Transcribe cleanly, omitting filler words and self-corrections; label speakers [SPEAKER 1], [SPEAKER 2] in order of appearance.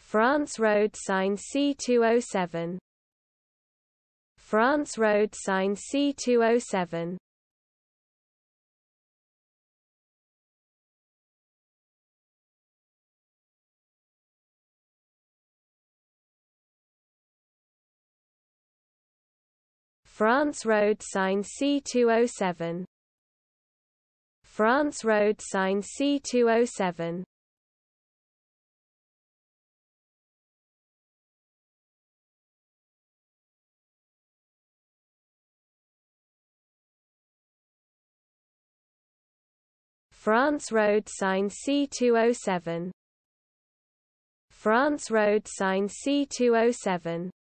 [SPEAKER 1] France road sign C207. France road sign C207. France road sign C207. France road sign C207. France road sign C207. France road sign C207.